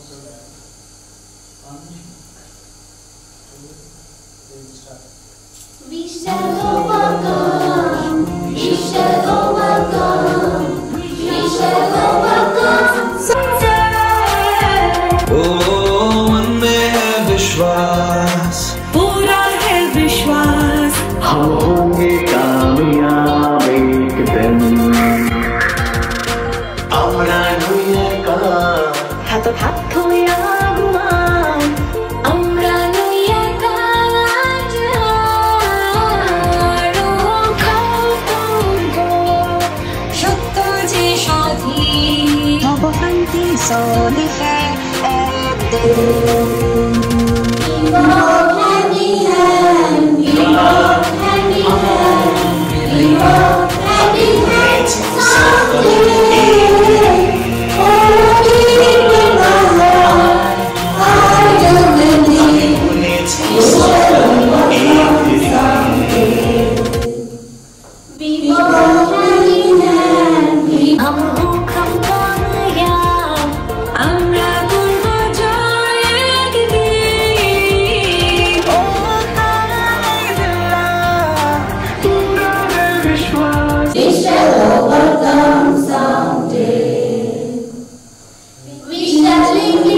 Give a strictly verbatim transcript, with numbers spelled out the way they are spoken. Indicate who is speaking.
Speaker 1: We shall overcome, we shall overcome, we shall overcome someday.
Speaker 2: Oh, मन में है विश्वास,
Speaker 3: पूरा है विश्वास,
Speaker 4: हम होंगे कामयाब एक दिन। আমরা নই একা,
Speaker 3: হাত হাত হইয়া
Speaker 1: আমরা নই একা, আজ আরো
Speaker 3: সত্য যে সাথী হব শান্তি চলিহে একদিন।
Speaker 1: We walk hand in hand, we walk hand in hand, we walk hand in hand someday. Oh, deep in my heart, I know that we shall overcome someday. We walk hand in hand, we
Speaker 3: हम मुखम कामयाब, আমরা করব জয় একদিন। ও আলহামদুলিল্লাহ, পুরা है विश्वास,
Speaker 1: We shall overcome someday. We shall live